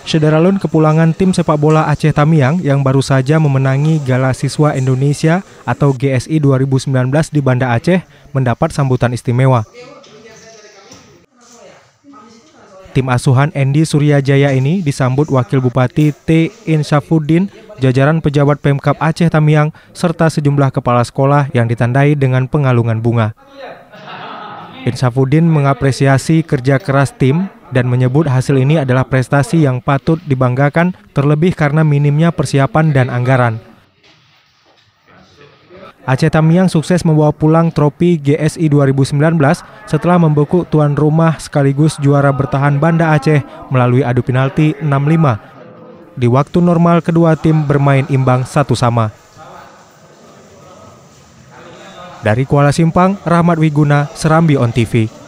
Sederalun kepulangan tim sepak bola Aceh Tamiang yang baru saja memenangi Gala Siswa Indonesia atau GSI 2019 di Banda Aceh mendapat sambutan istimewa. Tim asuhan Endi Suryajaya ini disambut Wakil Bupati T. Insyafuddin, jajaran pejabat Pemkab Aceh Tamiang, serta sejumlah kepala sekolah yang ditandai dengan pengalungan bunga. Insyafuddin mengapresiasi kerja keras tim dan menyebut hasil ini adalah prestasi yang patut dibanggakan, terlebih karena minimnya persiapan dan anggaran. Aceh Tamiang sukses membawa pulang trofi GSI 2019 setelah membekuk tuan rumah sekaligus juara bertahan Banda Aceh melalui adu penalti 6-5. Di waktu normal kedua tim bermain imbang 1-1. Dari Kuala Simpang, Rahmat Wiguna, Serambi On TV.